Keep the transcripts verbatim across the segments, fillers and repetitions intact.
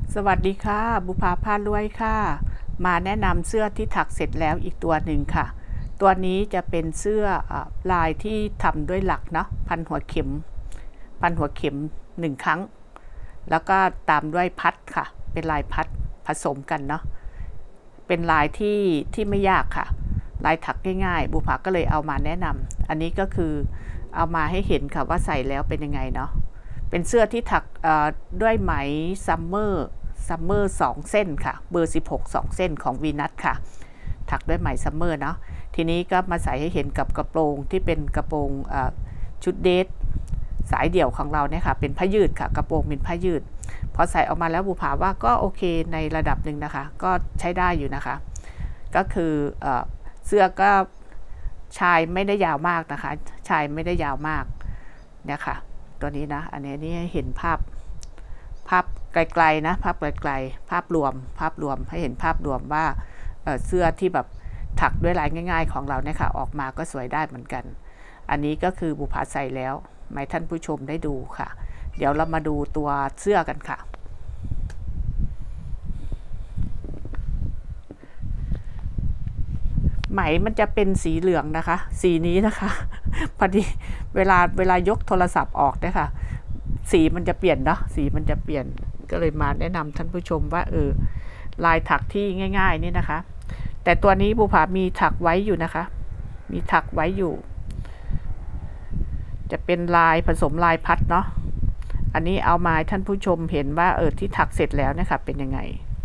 สวัสดีค่ะบุภาพารวยค่ะมาแนะนำเสื้อที่ถักเสร็จแล้วอีกตัวหนึ่งค่ะตัวนี้จะเป็นเสื้อลายที่ทำด้วยหลักเนาะพันหัวเข็มพันหัวเข็มหนึ่งครั้งแล้วก็ตามด้วยพัดค่ะเป็นลายพัดผสมกันเนาะเป็นลายที่ที่ไม่ยากค่ะลายถักง่ายๆบุภาก็เลยเอามาแนะนำอันนี้ก็คือเอามาให้เห็นค่ะว่าใส่แล้วเป็นยังไงเนาะเป็นเสื้อที่ถักด้วยไหมซัมเมอร์ซัมเมอร์สองเส้นค่ะเบอร์สิบหก สองเส้นของวีนัสค่ะถักด้วยไหมซัมเมอร์เนาะทีนี้ก็มาใส่ให้เห็นกับกระโปรงที่เป็นกระโปรงชุดเดทสายเดี่ยวของเราเนี่ยค่ะเป็นผ้ายืดค่ะกระโปรงเป็นผ้ายืดพอใส่ออกมาแล้วบุภาว่าก็โอเคในระดับหนึ่งนะคะก็ใช้ได้อยู่นะคะก็คือเสื้อก็ชายไม่ได้ยาวมากนะคะชายไม่ได้ยาวมากเนี่ยค่ะตัวนี้นะอันนี้นี่ให้เห็นภาพภาพไกลๆนะภาพไกลๆภาพรวมภาพรวมให้เห็นภาพรวมว่า เ, เสื้อที่แบบถักด้วยลายง่ายๆของเราเนี่ยค่ะออกมาก็สวยได้เหมือนกันอันนี้ก็คือบุภาใส่แล้วให้ท่านผู้ชมได้ดูค่ะเดี๋ยวเรามาดูตัวเสื้อกันค่ะไหมมันจะเป็นสีเหลืองนะคะสีนี้นะคะพอดีเวลาเวลายกโทรศัพท์ออกเนี่ยค่ะสีมันจะเปลี่ยนเนาะสีมันจะเปลี่ยนก็เลยมาแนะนำท่านผู้ชมว่าเออลายถักที่ง่ายๆนี่นะคะแต่ตัวนี้บุภามีถักไว้อยู่นะคะมีถักไว้อยู่จะเป็นลายผสมลายพัดเนาะอันนี้เอามาให้ท่านผู้ชมเห็นว่าเออที่ถักเสร็จแล้วนะคะเป็นยังไง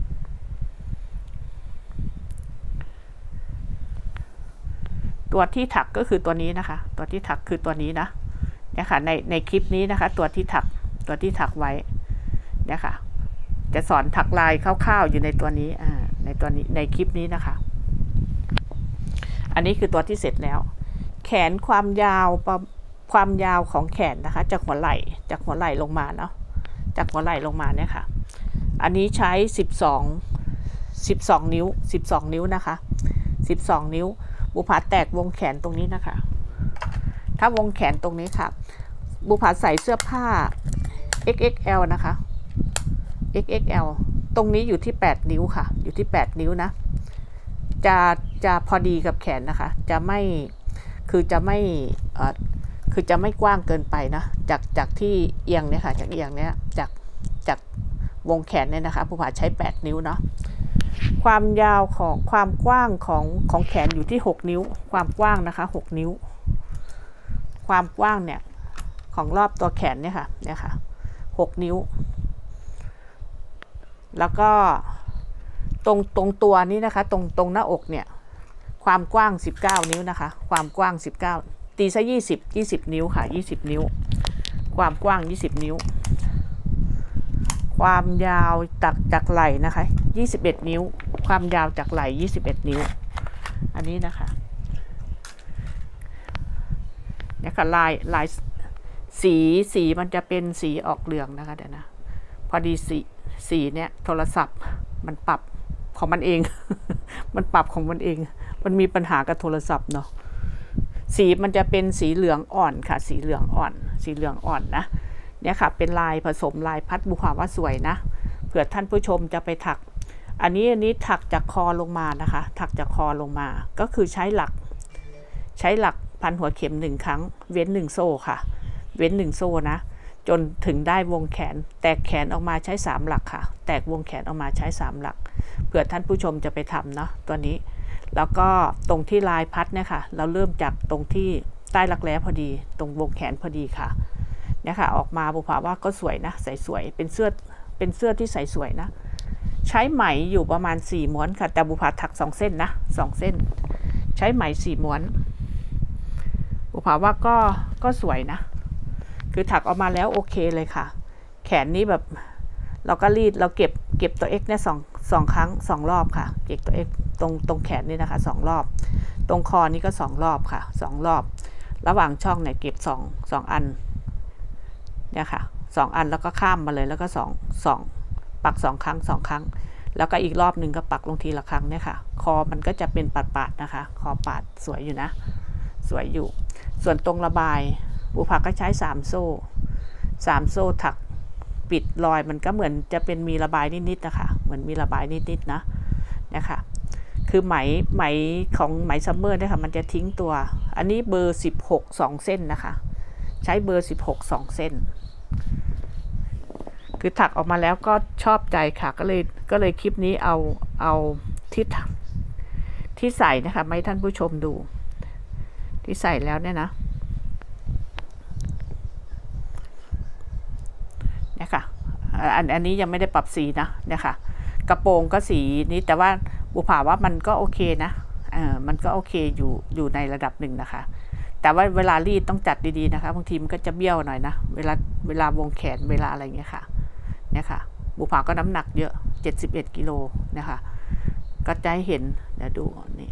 ตัวที่ถักก็คือตัวนี้นะคะตัวที่ถักคือตัวนี้นะเนี่ยค่ะในในคลิปนี้นะคะตัวที่ถักตัวที่ถักไว้เนี่ยค่ะจะสอนถักลายคร่าวๆอยู่ในตัวนี้อ่าในตัวนี้ในคลิปนี้นะคะอันนี้คือตัวที่เสร็จแล้วแขนความยาวความยาวของแขนนะคะจากหัวไหล่จากหัวไหล่ลงมาเนาะจากหัวไหล่ลงมาเนี่ยค่ะอันนี้ใช้สิบสอง สิบสองนิ้วสิบสองนิ้วนะคะสิบสองนิ้วบุภาแตกวงแขนตรงนี้นะคะถ้าวงแขนตรงนี้ค่ะบุภาใส่เสื้อผ้า เอ็กซ์ เอ็กซ์ แอล นะคะ เอ็กซ์ เอ็กซ์ แอล ตรงนี้อยู่ที่แปดนิ้วค่ะอยู่ที่แปดนิ้วนะจะจะพอดีกับแขนนะคะจะไม่คือจะไม่เอ่อคือจะไม่กว้างเกินไปนะจากจากที่เอียงเนี่ยค่ะจากเอียงเนี้ยจากจากวงแขนเนี่ยนะคะบุภาใช้แปดนิ้วเนาะความยาวของความกว้างของของแขนอยู่ที่หกนิ้วความกว้างนะคะหกนิ้วความกว้างเนี่ยของรอบตัวแขนเนี่ยค่ะเนี่ยค่ะหกนิ้วแล้วก็ตรงตรงตัวนี้นะคะตรงตรงหน้าอกเนี่ยความกว้างสิบเก้านิ้วนะคะความกว้างสิบเก้าตีซะยี่สิบ ยี่สิบนิ้วค่ะยี่สิบนิ้วความกว้างยี่สิบนิ้วความยาวจากจากไหล่นะคะยี่สิบเอ็ดนิ้วความยาวจากไหล่ยี่สิบเอ็ดนิ้วอันนี้นะคะเนี่ยค่ะลายลายสีสีมันจะเป็นสีออกเหลืองนะคะเดี๋ยวนะพอดีสีสีเนี่ยโทรศัพท์มันปรับของมันเอง มันปรับของมันเองมันมีปัญหากับโทรศัพท์เนาะสีมันจะเป็นสีเหลืองอ่อนค่ะสีเหลืองอ่อนสีเหลืองอ่อนนะเนี่ยค่ะเป็นลายผสมลายพัดบุภาว่าสวยนะเผื่อท่านผู้ชมจะไปถักอันนี้อันนี้ถักจากคอลงมานะคะถักจากคอลงมาก็คือใช้หลักใช้หลักพันหัวเข็มหนึ่งครั้งเว้นหนึ่งโซ่ค่ะเว้นหนึ่งโซ่นะจนถึงได้วงแขนแตกแขนออกมาใช้สามหลักค่ะแตกวงแขนออกมาใช้สามหลักเผื่อท่านผู้ชมจะไปทำเนาะตัวนี้แล้วก็ตรงที่ลายพัดเนี่ยค่ะเราเริ่มจากตรงที่ใต้รักแร้พอดีตรงวงแขนพอดีค่ะเนี่ยค่ะออกมาบุภาว่าก็สวยนะใส่สวยเป็นเสื้อเป็นเสื้อที่ใส่สวยนะใช้ไหมอยู่ประมาณสี่ม้วนค่ะแต่บุภาถักสองเส้นนะสองเส้นใช้ไหมสี่ม้วนบุภาว่าก็ก็สวยนะคือถักออกมาแล้วโอเคเลยค่ะแขนนี้แบบเราก็รีดเราเก็บเก็บตัว X เนี่ยสองสองครั้งสองรอบค่ะเก็บตัว X ตรงตรงแขนนี่นะคะสองรอบตรงคอนี้ก็สองรอบค่ะสองรอบระหว่างช่องเนี่ยเก็บสองสองอันเนี่ยค่ะสองอันแล้วก็ข้ามมาเลยแล้วก็สองสองปักสองครั้งสองครั้งแล้วก็อีกรอบหนึ่งก็ปักลงทีละครั้งเนี่ยค่ะคอมันก็จะเป็นปาดปาดนะคะคอปาดสวยอยู่นะสวยอยู่ส่วนตรงระบายบุภาก็ใช้สามโซ่สามโซ่ถัก ปปิดรอยมันก็เหมือนจะเป็นมีระบายนิดๆนะคะเหมือนมีระบายนิดๆนะนะคะคือไหมไหมของไหมซัมเมอร์เนี่ยค่ะมันจะทิ้งตัวอันนี้เบอร์สิบหก สองเส้นนะคะใช้เบอร์สิบหก สองเส้นคือถักออกมาแล้วก็ชอบใจค่ะก็เลยก็เลยคลิปนี้เอาเอาที่ที่ใส่นะคะให้ท่านผู้ชมดูที่ใส่แล้วเนี่ยนะเนี่ยค่ะอันอันนี้ยังไม่ได้ปรับสีนะเนี่ยค่ะกระโปรงก็สีนี้แต่ว่าบุภาว่ามันก็โอเคนะเออมันก็โอเคอยู่อยู่ในระดับหนึ่งนะคะแต่ว่าเวลารีดต้องจัดดีๆนะคะบางทีมันก็จะเบี้ยวหน่อยนะเวลาเวลาวงแขนเวลาอะไรเงี้ยค่ะเนี่ยค่ะบุภาก็น้ำหนักเยอะเจ็ดสิบเอ็ดกิโลนะคะก็จะให้เห็นเดี๋ยวดูนี่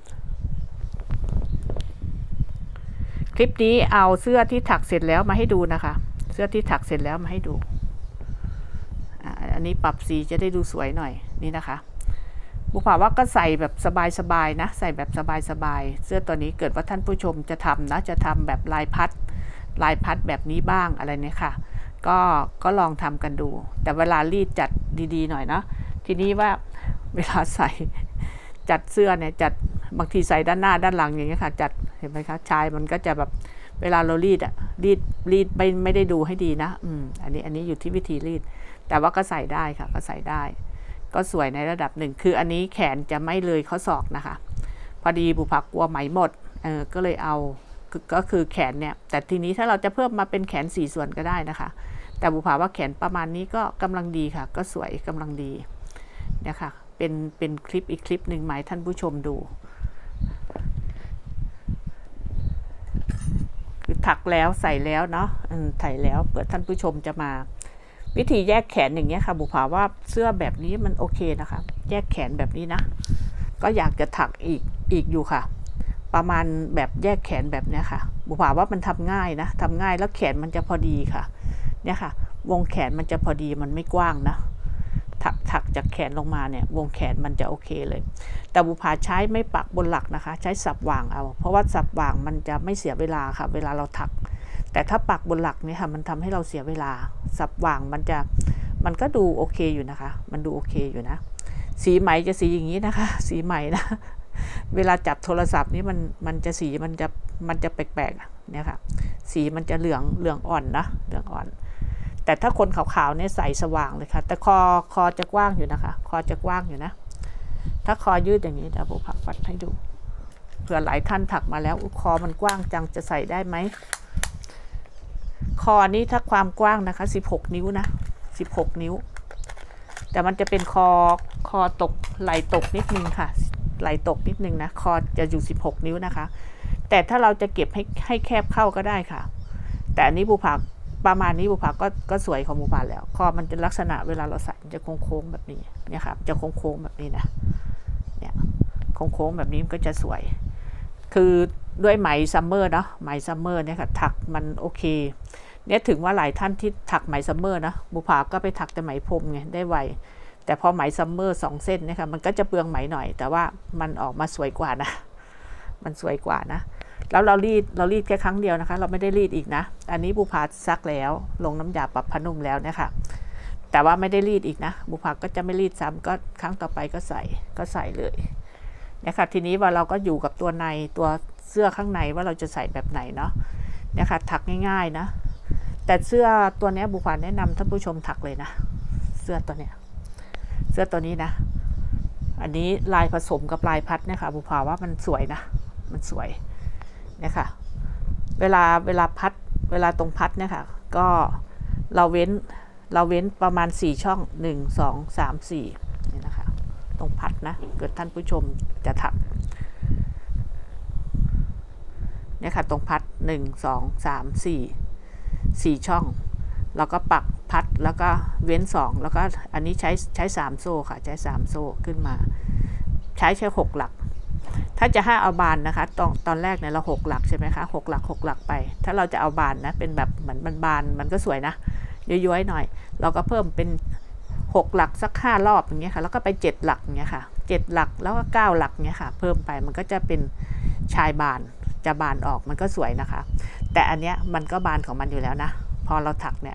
คลิปนี้เอาเสื้อที่ถักเสร็จแล้วมาให้ดูนะคะเสื้อที่ถักเสร็จแล้วมาให้ดูอันนี้ปรับสีจะได้ดูสวยหน่อยนี่นะคะบุภาว่าก็ใส่แบบสบายๆนะใส่แบบสบายๆเสื้อตัวนี้เกิดว่าท่านผู้ชมจะทำนะจะทำแบบลายพัดลายพัดแบบนี้บ้างอะไรเนี่ยค่ะก็ก็ลองทำกันดูแต่เวลารีดจัดดีๆหน่อยนะทีนี้ว่าเวลาใส่จัดเสื้อเนี่ยจัดบางทีใส่ด้านหน้าด้านหลังอย่างเงี้ยค่ะจัดเห็นไหมคะชายมันก็จะแบบเวลาเรารีดอะรีดรีดไม่ไม่ได้ดูให้ดีนะอืมอันนี้อันนี้อยู่ที่วิธีรีดแต่ว่าก็ใส่ได้ค่ะก็ใส่ได้ก็สวยในระดับหนึ่งคืออันนี้แขนจะไม่เลยข้อศอกนะคะพอดีบุภากลัวไหมหมดเออก็เลยเอาก็คือแขนเนี่ยแต่ทีนี้ถ้าเราจะเพิ่มมาเป็นแขนสี่ส่วนก็ได้นะคะแต่บุภาว่าแขนประมาณนี้ก็กำลังดีค่ะก็สวยกำลังดีเนี่ยค่ะเป็นเป็นคลิปอีกคลิปหนึ่งไหมท่านผู้ชมดูคือถักแล้วใส่แล้วเนาะใส่แล้วเผื่อท่านผู้ชมจะมาวิธีแยกแขนอย่างเงี้ยค่ะบุภาว่าเสื้อแบบนี้มันโอเคนะคะแยกแขนแบบนี้นะก็อยากจะถักอีกอีกอยู่ค่ะประมาณแบบแยกแขนแบบเนี้ยค่ะบุภาว่ามันทำง่ายนะทำง่ายแล้วแขนมันจะพอดีค่ะเนี่ยค่ะวงแขนมันจะพอดีมันไม่กว้างนะถักถักจากแขนลงมาเนี่ยวงแขนมันจะโอเคเลยแต่บุภาใช้ไม่ปักบนหลักนะคะใช้สับวางเอาเพราะว่าสับวางมันจะไม่เสียเวลาค่ะเวลาเราถักแต่ถ้าปักบนหลักเนี่ยค่ะมันทำให้เราเสียเวลาสับวางมันจะมันก็ดูโอเคอยู่นะคะมันดูโอเคอยู่นะสีไหมจะสีอย่างนี้นะคะสีไหมนะเวลาจับโทรศัพท์นี่มันมันจะสีมันจะมันจะแปลกๆเนี่ยค่ะสีมันจะเหลืองเหลืองอ่อนนะเหลืองอ่อนแต่ถ้าคนขาวๆเนี่ยใสสว่างเลยค่ะแต่คอคอจะกว้างอยู่นะคะคอจะกว้างอยู่นะถ้าคอยืดอย่างนี้เดี๋ยวบุภาวัดให้ดูเผื่อหลายท่านถักมาแล้วคอมันกว้างจังจะใส่ได้ไหมคอนี้ถ้าความกว้างนะคะสิบหกนิ้วนะสิบหกนิ้วแต่มันจะเป็นคอคอตกไหลตกนิดนึงค่ะไหลตกนิดนึงนะคอจะอยู่สิบหกนิ้วนะคะแต่ถ้าเราจะเก็บให้ให้แคบเข้าก็ได้ค่ะแต่อันนี้บุภาประมาณนี้บุภาก็ก็สวยของบุภาแล้วคอมันจะลักษณะเวลาเราใส่จะโค้งๆแบบนี้เนี่ยค่ะจะโค้งๆแบบนี้นะเนี่ยโค้งๆแบบนี้มันก็จะสวยคือด้วยไหมซัมเมอร์เนาะไหมซัมเมอร์เนี่ยค่ะถักมันโอเคเนี่ยถึงว่าหลายท่านที่ถักไหมซัมเมอร์นะบุภาก็ไปถักแต่ไหมพรมไงได้ไวแต่พอไหมซัมเมอร์สองเส้นเนี่ยค่ะมันก็จะเปลืองไหมหน่อยแต่ว่ามันออกมาสวยกว่านะมันสวยกว่านะแล้วเรารีดเรารีดแค่ครั้งเดียวนะคะเราไม่ได้รีดอีกนะอันนี้บุภาซักแล้วลงน้ำยาปรับผ้านุ่มแล้วเนี่ยค่ะแต่ว่าไม่ได้รีดอีกนะบุภาก็จะไม่รีดซ้ำก็ครั้งต่อไปก็ใส่ก็ใส่เลยเนี่ยค่ะทีนี้ว่าเราก็อยู่กับตัวในตัวเสื้อข้างในว่าเราจะใส่แบบไหนเนาะเนี่ยค่ะถักง่ายๆนะแต่เสื้อตัวนี้บุภาแนะนำท่านผู้ชมถักเลยนะเสื้อตัวเนี้ยเสื้อตัวนี้นะอันนี้ลายผสมกับลายพัดเนี่ยค่ะบุภาว่ามันสวยนะมันสวยเนี่ยค่ะเวลาเวลาพัดเวลาตรงพัดเนี่ยค่ะก็เราเว้นเราเว้นประมาณสี่ช่องหนึ่ง สอง สาม สี่นี่นะคะตรงพัดนะเกิดท่านผู้ชมจะถักเนี่ยค่ะตรงพัดหนึ่ง สอง สาม สี่ สี่ช่องแล้วก็ปักพัดแล้วก็เว้นสองแล้วก็อันนี้ใช้ใช้สามโซ่ค่ะใช้สามโซ่ขึ้นมาใช้แค่หกหลักถ้าจะให้เอาบานนะคะตอนตอนแรกเนี่ยเราหกหลักใช่ไหมคะหกหลักหกหลักไปถ้าเราจะเอาบานนะเป็นแบบเหมือนบานๆมันก็สวยนะย้อยๆหน่อยเราก็เพิ่มเป็นหกหลักสักห้ารอบอย่างเงี้ยค่ะแล้วก็ไปเจ็ดหลักอย่างเงี้ยค่ะเจ็ดหลักแล้วก็เก้าหลักเงี้ยค่ะเพิ่มไปมันก็จะเป็นชายบานจะบานออกมันก็สวยนะคะแต่อันเนี้ยมันก็บานของมันอยู่แล้วนะพอเราถักเนี่ย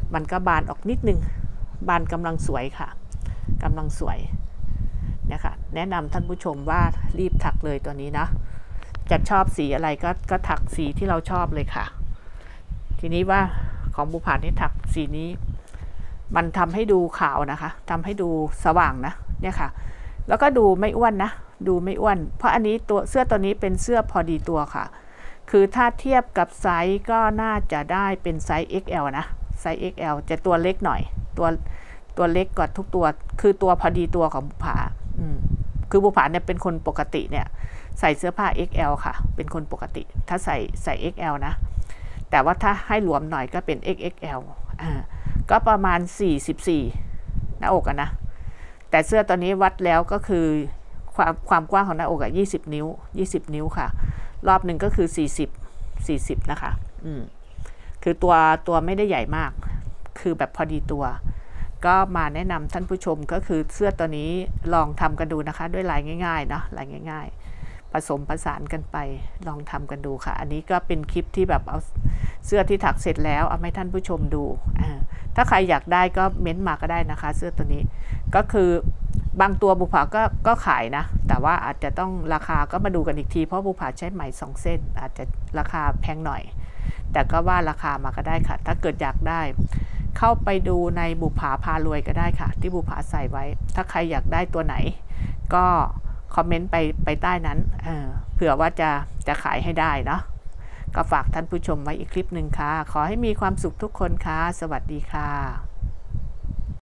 มันก็บานออกนิดนึงบานกำลังสวยค่ะกำลังสวยเนี่ยค่ะแนะนำท่านผู้ชมว่ารีบถักเลยตัวนี้นะจะชอบสีอะไรก็ก็ถักสีที่เราชอบเลยค่ะทีนี้ว่าของบุภานี่ถักสีนี้มันทำให้ดูขาวนะคะทำให้ดูสว่างนะเนี่ยค่ะแล้วก็ดูไม่อ้วนนะดูไม่อ้วนเพราะอันนี้ตัวเสื้อตัวนี้เป็นเสื้อพอดีตัวค่ะคือถ้าเทียบกับไซส์ก็น่าจะได้เป็นไซส์ เอ็กซ์ แอล นะไซส์ เอ็กซ์ แอล จะตัวเล็กหน่อยตัวตัวเล็กกว่าทุกตัวคือตัวพอดีตัวของบุภาอืมคือบุภาเนี่ยเป็นคนปกติเนี่ยใส่เสื้อผ้า เอ็กซ์ แอล ค่ะเป็นคนปกติถ้าใส่ใส่ เอ็กซ์ แอล นะแต่ว่าถ้าให้หลวมหน่อยก็เป็น เอ็กซ์ เอ็กซ์ แอล อ่าก็ประมาณสี่สิบสี่หน้าอกอะนะแต่เสื้อตัวนี้วัดแล้วก็คือความความกว้างของหน้าอกอะยี่สิบนิ้วยี่สิบนิ้วค่ะรอบหนึ่งก็คือสี่สิบ สี่สิบนะคะอืมคือตัวตัวไม่ได้ใหญ่มากคือแบบพอดีตัวก็มาแนะนำท่านผู้ชมก็คือเสื้อตัวนี้ลองทำกันดูนะคะด้วยลายง่ายๆเนาะลายง่ายๆผสมผสานกันไปลองทำกันดูค่ะอันนี้ก็เป็นคลิปที่แบบเอาเสื้อที่ถักเสร็จแล้วเอาให้ท่านผู้ชมดูถ้าใครอยากได้ก็เม้นต์มาก็ได้นะคะเสื้อตัวนี้ก็คือบางตัวบุภาก็ก็ขายนะแต่ว่าอาจจะต้องราคาก็มาดูกันอีกทีเพราะบุภาใช้ไหมสองเส้นอาจจะราคาแพงหน่อยแต่ก็ว่าราคามาก็ได้ค่ะถ้าเกิดอยากได้เข้าไปดูในบุภาพารวยก็ได้ค่ะที่บุภาใส่ไว้ถ้าใครอยากได้ตัวไหนก็คอมเมนต์ไปไปใต้นั้นเออเผื่อว่าจะจะขายให้ได้เนาะก็ฝากท่านผู้ชมไว้อีกคลิปหนึ่งค่ะขอให้มีความสุขทุกคนค่ะสวัสดีค่ะ